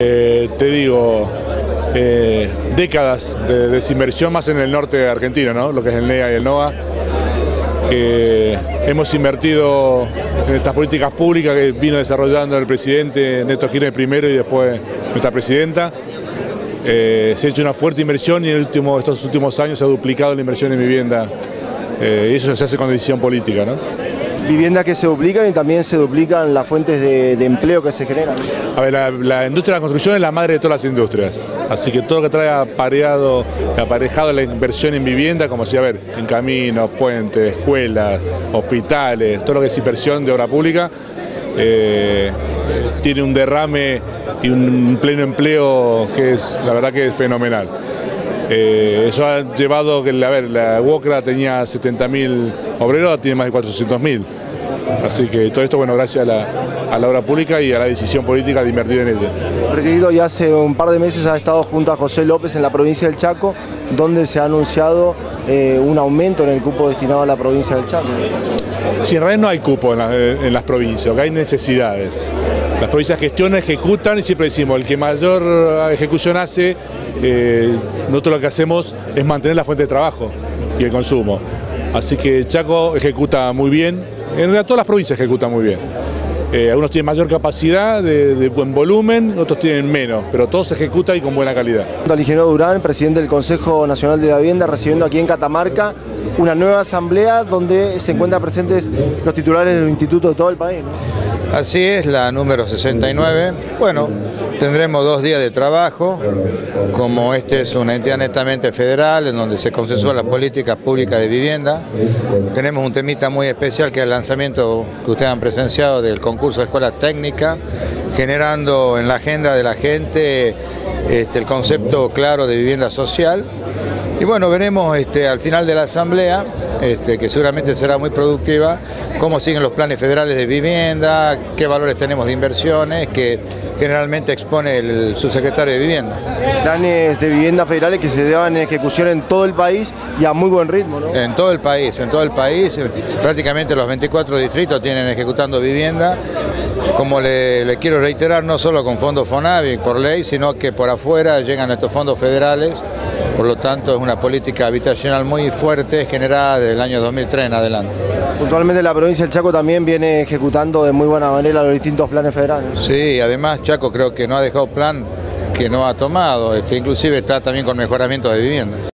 Te digo, décadas de desinversión más en el norte de Argentina, ¿no? Lo que es el NEA y el NOA. Hemos invertido en estas políticas públicas que vino desarrollando el presidente Néstor Kirchner primero y después nuestra presidenta. Se ha hecho una fuerte inversión y en estos últimos años se ha duplicado la inversión en vivienda. Y eso se hace con decisión política, ¿no? Viviendas que se duplican y también se duplican las fuentes de empleo que se generan. A ver, la industria de la construcción es la madre de todas las industrias, así que todo lo que trae aparejado la inversión en vivienda, como si, a ver, en caminos, puentes, escuelas, hospitales, todo lo que es inversión de obra pública, tiene un derrame y un pleno empleo que es, la verdad que es fenomenal. Eso ha llevado que, a ver, la UOCRA tenía 70.000 obreros, ahora tiene más de 400.000. Así que todo esto, bueno, gracias a la obra pública y a la decisión política de invertir en ella. Requerido, ya hace un par de meses ha estado junto a José López en la provincia del Chaco, donde se ha anunciado un aumento en el cupo destinado a la provincia del Chaco. Si en realidad no hay cupo en las provincias, lo que hay necesidades. Las provincias gestionan, ejecutan y siempre decimos, el que mayor ejecución hace, nosotros lo que hacemos es mantener la fuente de trabajo y el consumo. Así que Chaco ejecuta muy bien, en realidad todas las provincias ejecutan muy bien. Algunos tienen mayor capacidad de buen volumen, otros tienen menos, pero todos se ejecutan y con buena calidad. Al ingeniero Durán, presidente del Consejo Nacional de la Vivienda, recibiendo aquí en Catamarca una nueva asamblea donde se encuentran presentes los titulares de los institutos de todo el país, ¿no? Así es, la número 69. Bueno, tendremos 2 días de trabajo, como este es una entidad netamente federal, en donde se consensúan las políticas públicas de vivienda. Tenemos un temita muy especial que es el lanzamiento que ustedes han presenciado del concurso de escuela técnica, generando en la agenda de la gente el concepto claro de vivienda social. Y bueno, veremos al final de la asamblea, que seguramente será muy productiva, cómo siguen los planes federales de vivienda, qué valores tenemos de inversiones, que generalmente expone el subsecretario de Vivienda. Planes de vivienda federales que se llevan en ejecución en todo el país y a muy buen ritmo, ¿no? En todo el país, prácticamente los 24 distritos tienen ejecutando vivienda. Como le quiero reiterar, no solo con fondos FONAVI por ley, sino que por afuera llegan estos fondos federales. Por lo tanto, es una política habitacional muy fuerte generada desde el año 2003 en adelante. Puntualmente la provincia del Chaco también viene ejecutando de muy buena manera los distintos planes federales. Sí, además Chaco creo que no ha dejado plan que no ha tomado, inclusive está también con mejoramiento de viviendas.